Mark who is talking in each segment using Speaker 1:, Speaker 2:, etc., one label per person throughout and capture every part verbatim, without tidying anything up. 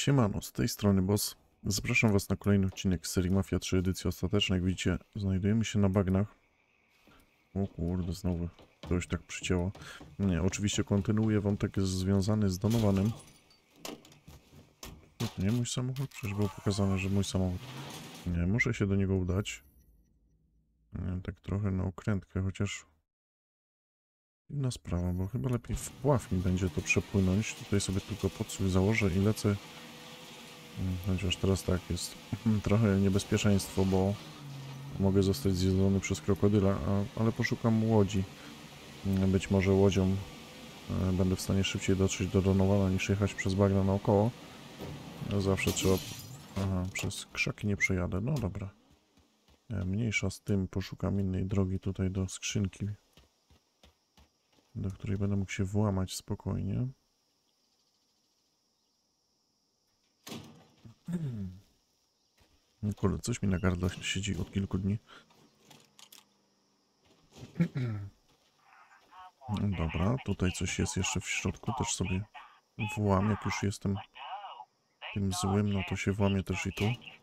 Speaker 1: Siemano, z tej strony Boss. Zapraszam Was na kolejny odcinek z serii Mafia trzy edycji ostatecznej. Jak widzicie, znajdujemy się na bagnach. O kurde, znowu coś tak przycięło. Nie, oczywiście kontynuuję wątek związany z Donovanem. To nie mój samochód? Przecież było pokazane, że mój samochód. Nie, muszę się do niego udać. Nie, tak trochę na okrętkę, chociaż... Inna sprawa, bo chyba lepiej w pław mi będzie to przepłynąć. Tutaj sobie tylko podsłuch założę i lecę. Chociaż teraz tak jest trochę niebezpieczeństwo, bo mogę zostać zjedzony przez krokodyla, a, ale poszukam łodzi. Być może łodzią e, będę w stanie szybciej dotrzeć do Donowana niż jechać przez bagna naokoło. Zawsze trzeba... Aha, przez krzaki nie przejadę. No dobra. E, Mniejsza z tym, poszukam innej drogi tutaj do skrzynki, do której będę mógł się włamać spokojnie. Kurde, coś mi na gardle siedzi od kilku dni. Dobra, tutaj coś jest jeszcze w środku, też sobie włam, jak już jestem tym złym, no to się włamię też i tu.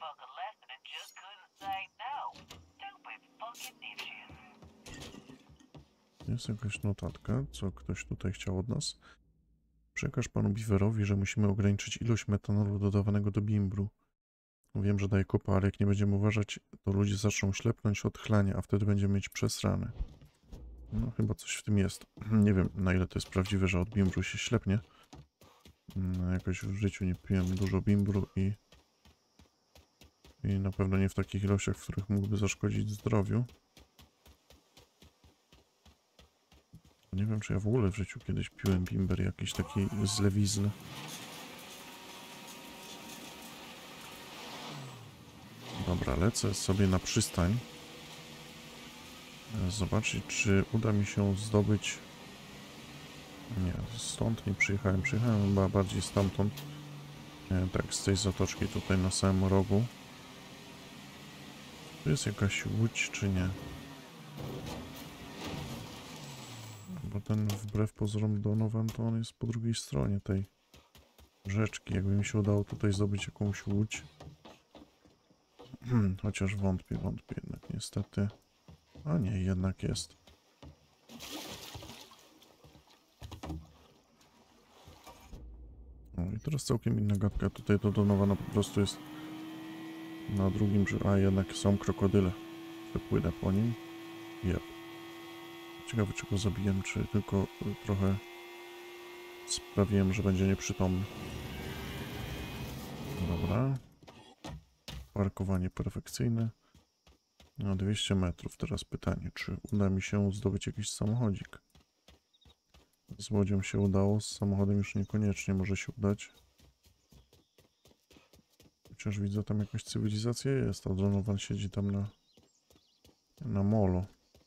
Speaker 1: Jest jakaś notatka, co ktoś tutaj chciał od nas. Przekaż panu Beaverowi, że musimy ograniczyć ilość metanolu dodawanego do bimbru. Wiem, że daje kopa, ale jak nie będziemy uważać, to ludzie zaczną ślepnąć od chlania, a wtedy będziemy mieć przesrane. No chyba coś w tym jest. Nie wiem, na ile to jest prawdziwe, że od bimbru się ślepnie. No, jakoś w życiu nie piłem dużo bimbru i... I na pewno nie w takich ilościach, w których mógłby zaszkodzić zdrowiu. Nie wiem, czy ja w ogóle w życiu kiedyś piłem bimber jakiś taki z lewizny. Dobra, lecę sobie na przystań. Zobaczyć, czy uda mi się zdobyć... Nie, stąd nie przyjechałem. Przyjechałem chyba bardziej stamtąd. Nie, tak, z tej zatoczki tutaj na samym rogu. Tu jest jakaś łódź, czy nie? Bo ten wbrew pozorom Donovan, to on jest po drugiej stronie tej rzeczki. Jakby mi się udało tutaj zdobyć jakąś łódź. Hmm, chociaż wątpię, wątpię jednak niestety. A nie, jednak jest. O, i teraz całkiem inna gadka. Tutaj to Donowana po prostu jest na drugim brzegu. A jednak są krokodyle. Przepłynę po nim. Jep. Ciekawe, czy go zabiłem, czy tylko trochę sprawiłem, że będzie nieprzytomny. Dobra. Parkowanie perfekcyjne. Na dwieście metrów. Teraz pytanie, czy uda mi się zdobyć jakiś samochodzik? Z łodzią się udało, z samochodem już niekoniecznie może się udać. Chociaż widzę, tam jakaś cywilizacja jest, a Donovan siedzi tam na, na molo.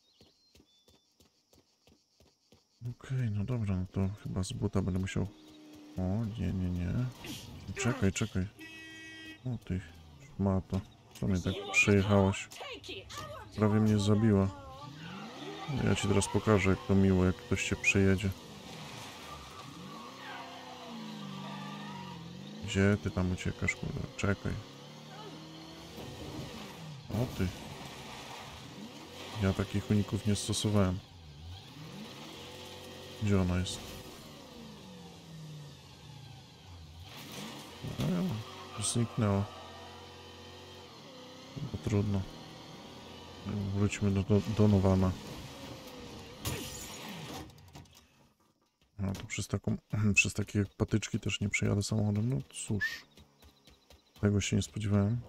Speaker 1: Okej, okay, no dobra, no to chyba z buta będę musiał... O, nie, nie, nie. Czekaj, czekaj. O ty, szmato. Co mnie tak przejechałaś? Prawie mnie zabiła. Ja ci teraz pokażę, jak to miło, jak ktoś cię przejedzie. Gdzie ty tam uciekasz, kurde? Czekaj. O ty. Ja takich uników nie stosowałem. Gdzie ona jest? A, zniknęła. No trudno. Wróćmy do, do Donowana. No to przez taką, przez takie patyczki też nie przejadę samochodem. No cóż. Tego się nie spodziewałem.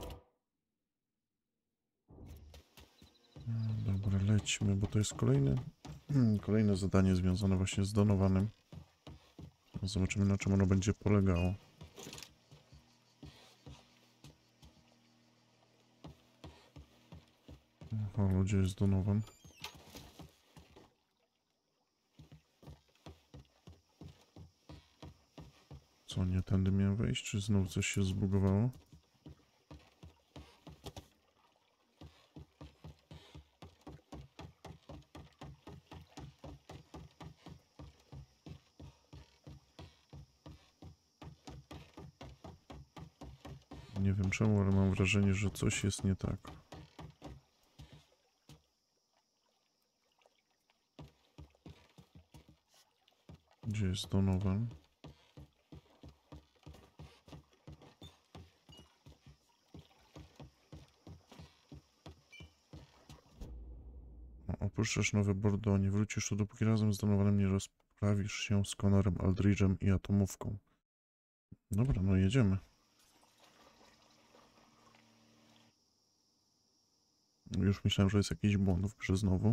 Speaker 1: No, dobra, lećmy, bo to jest kolejne, kolejne zadanie związane właśnie z Donovanem. Zobaczymy, na czym ono będzie polegało. O, ludzie, jest Donovan. Co, nie tędy miałem wejść, czy znowu coś się zbugowało? Nie wiem czemu, ale mam wrażenie, że coś jest nie tak. Gdzie jest Donovan? Opuszczasz Nowe Bordeaux, nie wrócisz tu, dopóki razem z Donovanem nie rozprawisz się z Connorem Aldridge'em i atomówką. Dobra, no jedziemy. Już myślałem, że jest jakiś błąd w grze znowu.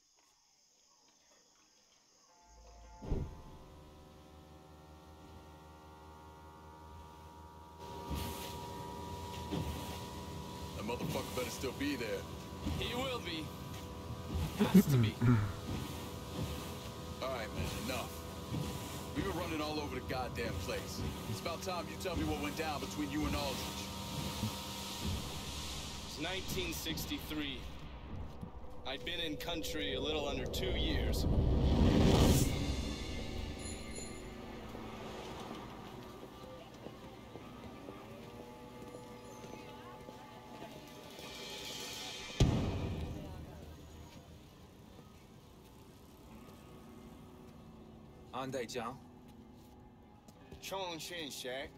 Speaker 2: That motherfucker better still be there.
Speaker 3: He will be. Has to be.
Speaker 2: Alright, man, enough. We were running all over the goddamn place. It's about time you tell me what went down between you and Aldridge.
Speaker 3: It's nineteen sixty-three. I'd been in country a little under two years.
Speaker 4: Ande Jiang.
Speaker 3: Chong Shin Shaq.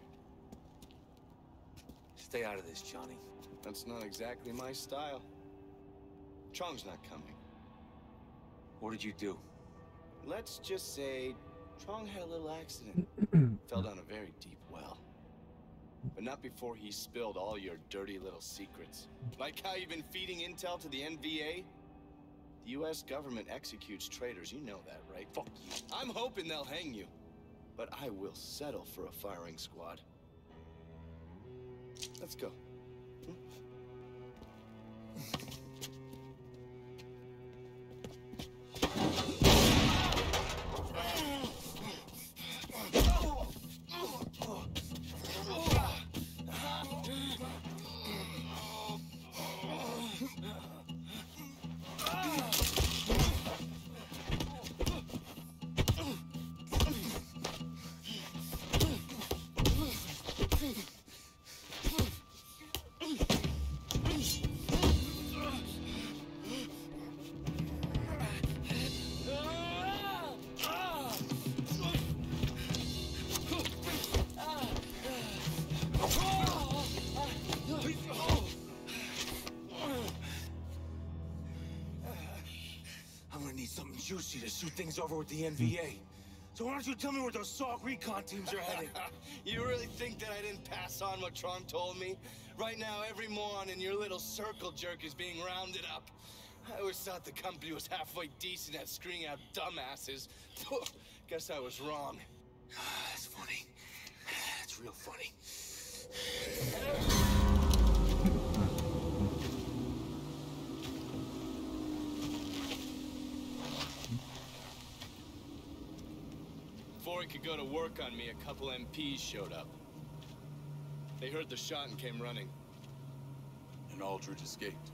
Speaker 4: Stay out of this, Johnny.
Speaker 3: That's not exactly my style. Chong's not coming.
Speaker 4: What did you do?
Speaker 3: Let's just say Chong had a little accident. Fell down a very deep well. But not before he spilled all your dirty little secrets. Like how you've been feeding intel to the N V A? The U S government executes traitors, you know that, right? Fuck you. I'm hoping they'll hang you. But I will settle for a firing squad. Let's go. Hmm?
Speaker 4: I'm gonna need something juicy to shoot things over with the N V A. So why don't you tell me where those S O G recon teams are heading?
Speaker 3: You really think that I didn't pass on what Tron told me? Right now, every moron in your little circle jerk is being rounded up. I always thought the company was halfway decent at screening out dumbasses. Guess I was wrong.
Speaker 4: That's funny. That's real funny.
Speaker 3: Before he could go to work on me, a couple M Ps showed up. They heard the shot and came running.
Speaker 2: And Aldridge escaped.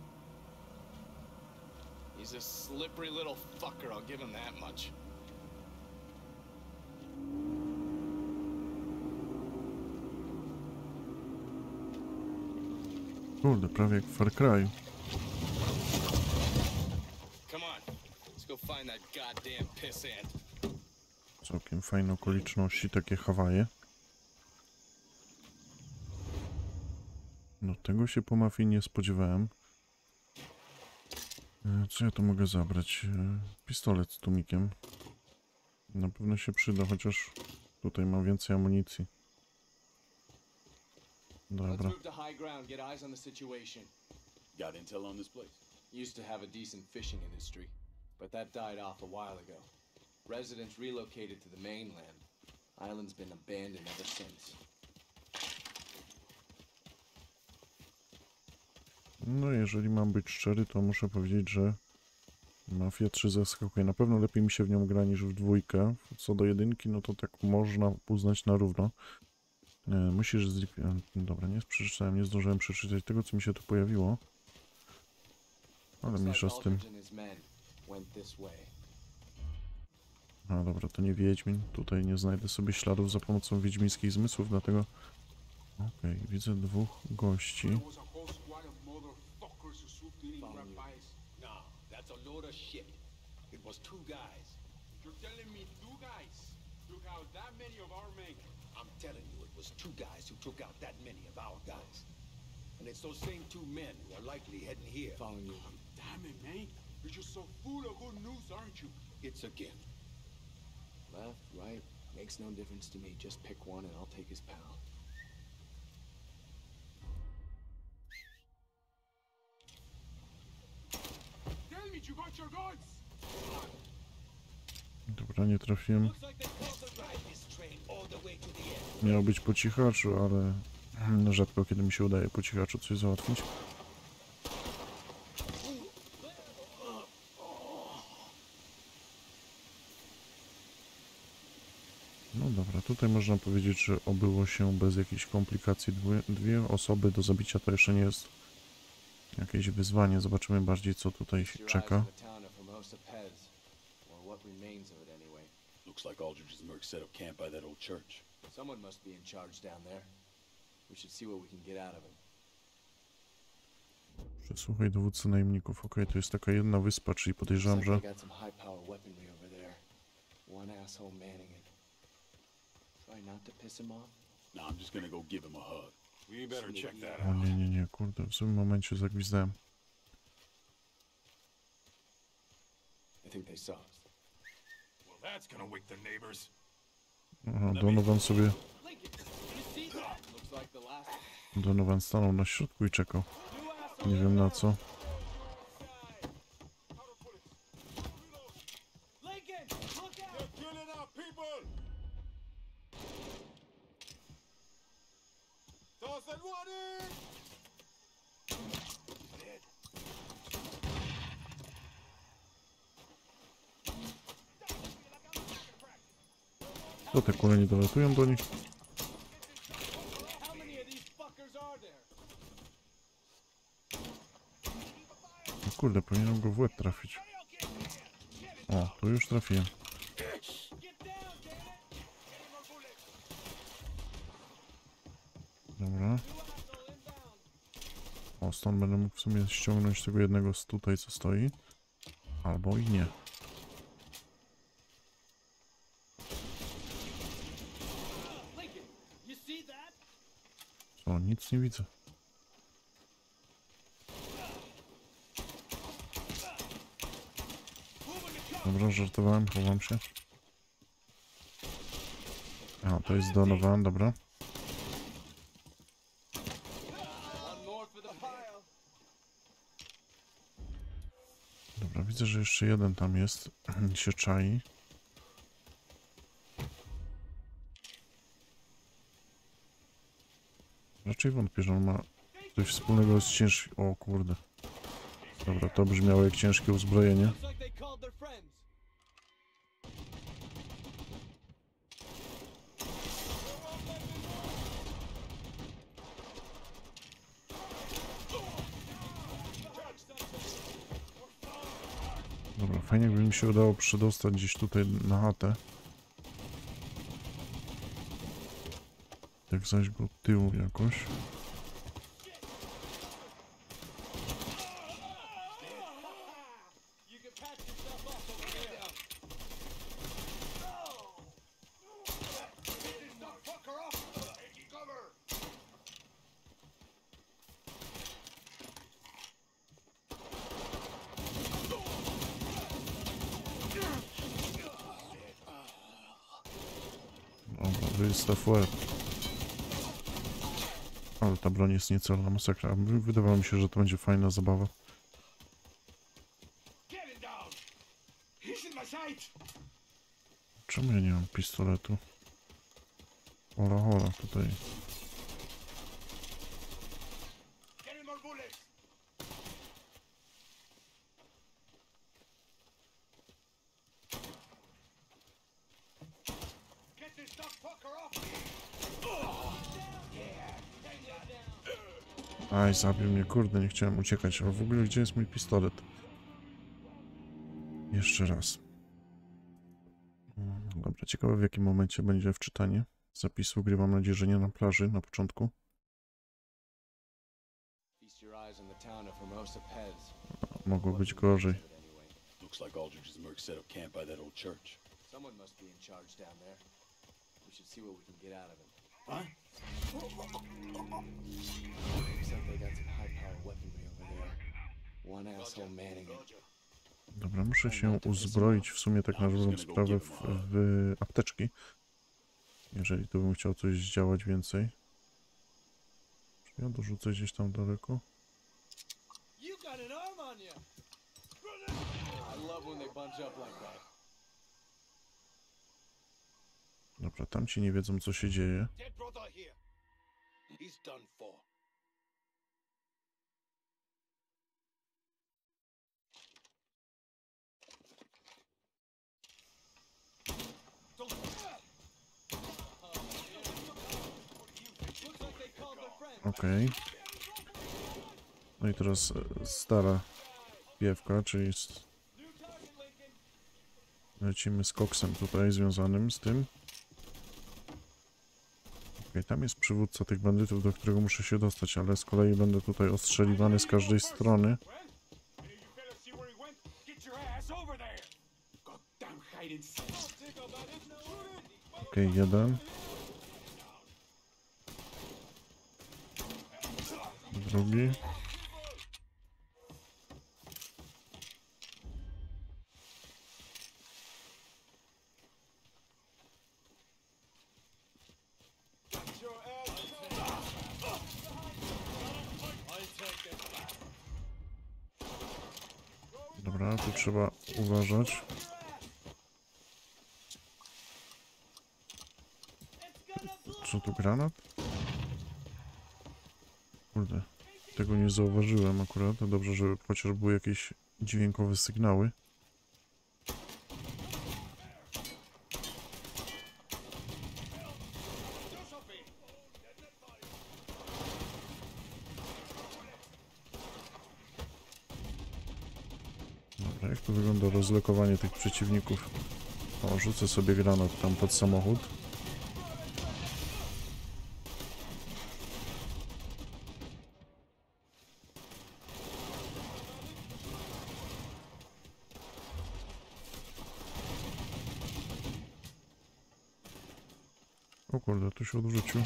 Speaker 3: He's a slippery little fucker, I'll give him that much.
Speaker 1: Kurde, prawie jak w Far Cry.
Speaker 3: Come on, let's go find that goddamn pissant.
Speaker 1: Całkiem fajne okoliczności, takie Hawaje. No tego się po mafii nie spodziewałem. E, Co ja tu mogę zabrać? E, Pistolet z tłumikiem. Na pewno się przyda, chociaż tutaj mam więcej amunicji.
Speaker 5: Let's
Speaker 1: Dobra.
Speaker 5: move to high ground, get eyes on the situation.
Speaker 2: Got intel on this place?
Speaker 5: Used to have a decent fishing industry, but that died off a while ago. Residents relocated to the mainland. Island's been abandoned ever since.
Speaker 1: No jeżeli mam być szczery, to muszę powiedzieć, że Mafia trzy zaskakuje. Na pewno lepiej mi się w nią gra niż w dwójkę. Co do jedynki, no to tak można uznać na równo. E, musisz z... Dobra, nie przeczytałem, nie zdążyłem przeczytać tego, co mi się tu pojawiło. Ale mniejsza z tym.
Speaker 5: Aldridge and his men went this way.
Speaker 1: A dobra, to nie Wiedźmin. Tutaj nie znajdę sobie śladów za pomocą wiedźmińskich zmysłów, dlatego Okej, widzę dwóch gości.
Speaker 4: There was a whole squad of motherfuckers who swooped in and
Speaker 5: Found
Speaker 4: grabbed
Speaker 5: you.
Speaker 4: Baez.
Speaker 6: No, that's a load of shit. It was two guys.
Speaker 4: You're telling me two guys took out that many of our men?
Speaker 6: I'm telling you, it was two guys who took out that many of our guys. And it's those same two men who are likely heading here.
Speaker 5: Following you.
Speaker 4: Damn it, man. You're just so full of good news, aren't you?
Speaker 6: It's a gift.
Speaker 5: Left, right, makes no difference to me. Just pick one and I'll take his pal.
Speaker 4: Tell me you got your guns!
Speaker 1: Dobra, nie trafiłem.
Speaker 6: Looks like they called the ride this train all the way to the end.
Speaker 1: Miało być po cichaczu, ale mm, rzadko kiedy mi się udaje po cichaczu coś załatwić. No dobra, tutaj można powiedzieć, że obyło się bez jakichś komplikacji. Dwie, dwie osoby do zabicia to jeszcze nie jest jakieś wyzwanie. Zobaczymy bardziej, co tutaj się
Speaker 5: Your eyes
Speaker 1: czeka.
Speaker 5: on the town of Hermosa Pez. Or what remains of it anyway.
Speaker 2: Looks like Aldridge's mercs set up camp by that old church.
Speaker 5: Someone must be in charge down there. We should see what we can get out of him.
Speaker 1: Przesłuchaj dowódcy najemników. Okej, to jest taka jedna wyspa, czyli podejrzewam,
Speaker 5: Looks
Speaker 1: że...
Speaker 5: like they got some high power weaponry over there. One asshole manning it. Try not to piss him off.
Speaker 2: Nah, I'm just gonna go give him a hug.
Speaker 6: We better check that
Speaker 1: O nie, nie, nie, kurde, w złym momencie zagwizdałem.
Speaker 5: I think they saw us.
Speaker 6: Well, that's gonna wake the neighbors.
Speaker 1: Aha, Donovan sobie...
Speaker 5: Looks like the last.
Speaker 1: Donovan stanął na środku i czekał. Nie wiem na co.
Speaker 6: They're killing our people! Toss and water!
Speaker 1: To te kule nie dolatują do nich?
Speaker 5: How many of these fuckers are there?
Speaker 1: No kurde, powinienem go w łeb trafić. O, tu już trafiłem. Dobra. O, stąd będę mógł w sumie ściągnąć tego jednego z tutaj, co stoi. Albo i nie. Co, nic nie widzę. Dobra, żartowałem, chowam się. A, to jest Donovan, dobra.
Speaker 5: One more for the pile.
Speaker 1: Dobra, widzę, że jeszcze jeden tam jest. Się czai. Raczej wątpię, że on ma coś wspólnego z ciężkim... O kurde. Dobra, to brzmiało jak ciężkie uzbrojenie.
Speaker 5: Looks like they called their friends.
Speaker 1: Dobra, fajnie jakby mi się udało przedostać gdzieś tutaj na chatę. Tak zaś go od tyłu jakoś.
Speaker 5: You can patch yourself up over there.
Speaker 1: Dobra, wystaw łeb. Ale ta broń jest niecelna, masakra. Wy- Wydawało mi się, że to będzie fajna zabawa.
Speaker 4: Get it down! He's in my sight!
Speaker 1: Czemu ja nie mam pistoletu? Hola, hola, tutaj.
Speaker 4: Get him more bullets! Get this dumb fucker off me!
Speaker 1: Aj, zabił mnie, kurde, nie chciałem uciekać. A w ogóle gdzie jest mój pistolet? Jeszcze raz. Mm, Dobra, ciekawe w jakim momencie będzie wczytanie zapisu gry. Mam nadzieję, że nie na plaży na początku.
Speaker 5: eyes on the town of Hermosa Pez.
Speaker 1: Mogło być gorzej.
Speaker 2: Looks like Aldrich's mercs set up camp by that old church.
Speaker 5: Someone must be in charge down there. We should see what we can get out of him.
Speaker 6: What?
Speaker 5: Looks like they got some high-power weaponry over there. One asshole manning it.
Speaker 1: Dobra, muszę się uzbroić w sumie tak na dobrą sprawę w, w apteczki. Jeżeli tu bym chciał coś zdziałać więcej. Czy ja dorzucę gdzieś tam daleko?
Speaker 5: You got an arm on you. I love when they bunch up like that.
Speaker 1: Dobra, tamci nie wiedzą co się dzieje.
Speaker 6: Dead brother here. He's done for.
Speaker 1: Okej. No i teraz e, stara piewka, czyli z... lecimy z koksem tutaj związanym z tym. Okej, tam jest przywódca tych bandytów, do którego muszę się dostać, ale z kolei będę tutaj ostrzeliwany z każdej strony. Okej, jeden. Drugi. Dobra, tu trzeba uważać. Co tu, granat? Kurde, tego nie zauważyłem akurat. Dobrze, że chociaż były jakieś dźwiękowe sygnały. Dobra, jak to wygląda rozlokowanie tych przeciwników? O, rzucę sobie granat tam pod samochód. O kurde, tu się odwrócił.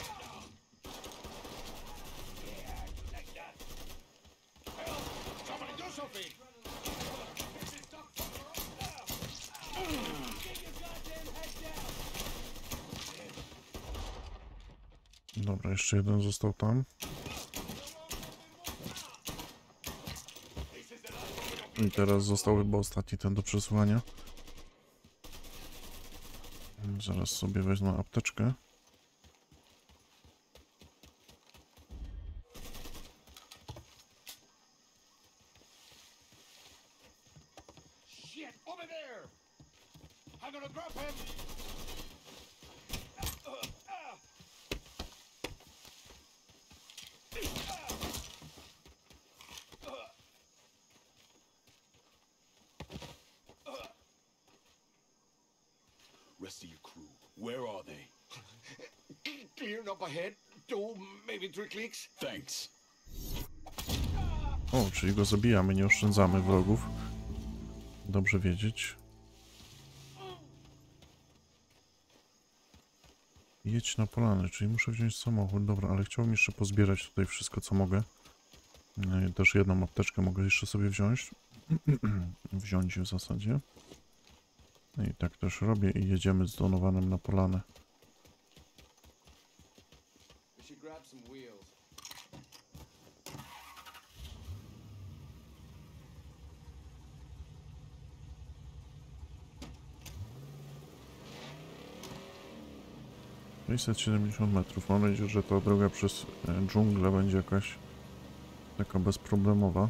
Speaker 1: Dobra, jeszcze jeden został tam. I teraz został chyba ostatni ten do przesłania. Zaraz sobie wezmę apteczkę.
Speaker 6: Shit, over there! I'm gonna drop him!
Speaker 2: Rest of your crew, where are they?
Speaker 6: Clearing up ahead. Two, maybe three clicks.
Speaker 2: Thanks.
Speaker 1: O, czyli go zabijamy, nie oszczędzamy wrogów. Dobrze wiedzieć. Jedź na polanę, czyli muszę wziąć samochód. Dobra, ale chciałbym jeszcze pozbierać tutaj wszystko, co mogę. Też jedną apteczkę mogę jeszcze sobie wziąć. Wziąć w zasadzie. I tak też robię i jedziemy z Donovanem na polanę.
Speaker 5: We should grab some wheels.
Speaker 1: sześćset siedemdziesiąt metrów. Mam nadzieję, że ta droga przez dżunglę będzie jakaś taka bezproblemowa.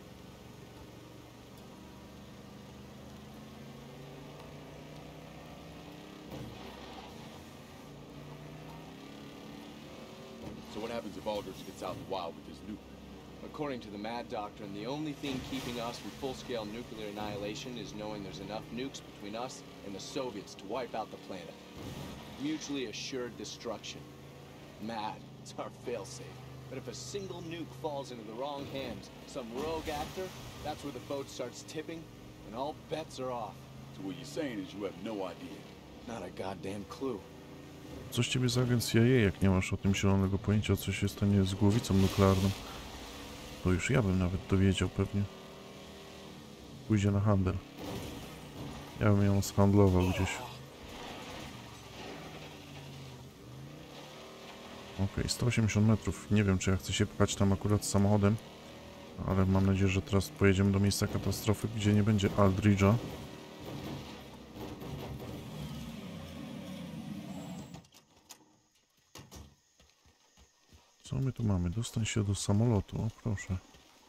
Speaker 2: So what happens if Aldrich gets out in the wild with his nuke?
Speaker 5: According to the Mad Doctrine, the only thing keeping us from full-scale nuclear annihilation is knowing there's enough nukes between us and the Soviets to wipe out the planet. Mutually assured destruction. Mad, it's our failsafe. But if a single nuke falls into the wrong hands, some rogue actor, that's where the boat starts tipping, and all bets are off.
Speaker 2: So what you're saying is you have no idea.
Speaker 5: Not a goddamn clue.
Speaker 1: Coś ciebie z agencji C I A, jak nie masz o tym zielonego pojęcia, co się stanie z głowicą nuklearną. To już ja bym nawet dowiedział pewnie. Pójdzie na handel. Ja bym ją zhandlował gdzieś. Okej, sto osiemdziesiąt metrów. Nie wiem, czy ja chcę się pchać tam akurat samochodem. Ale mam nadzieję, że teraz pojedziemy do miejsca katastrofy, gdzie nie będzie Aldridge'a. Co my tu mamy? Dostań się do samolotu, o proszę.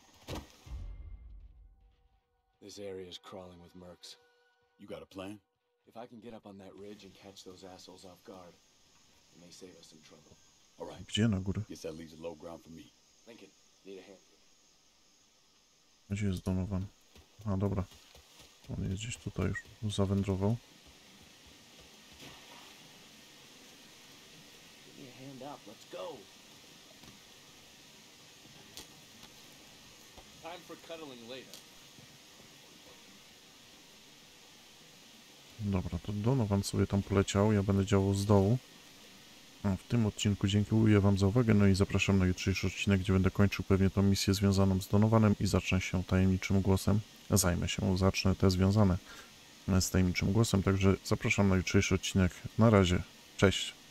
Speaker 5: This area is crawling with mercs.
Speaker 2: You got a plan?
Speaker 5: If I can get up on that ridge and catch those assholes off guard, it may save us some trouble.
Speaker 2: All right.
Speaker 1: Gdzie na górę?
Speaker 2: Guess that leaves a low ground for me.
Speaker 5: Lincoln, need a hand.
Speaker 1: Gdzie jest Donovan? A, dobra. On jest gdzieś tutaj już zawędrował.
Speaker 5: Give me a hand up. Let's go. Time for cuddling later.
Speaker 1: Dobra, to Donovan sobie tam poleciał, ja będę działał z dołu. A w tym odcinku dziękuję wam za uwagę, no i zapraszam na jutrzejszy odcinek, gdzie będę kończył pewnie tą misję związaną z Donovanem i zacznę się tajemniczym głosem, zajmę się, zacznę te związane z tajemniczym głosem, także zapraszam na jutrzejszy odcinek. Na razie, cześć!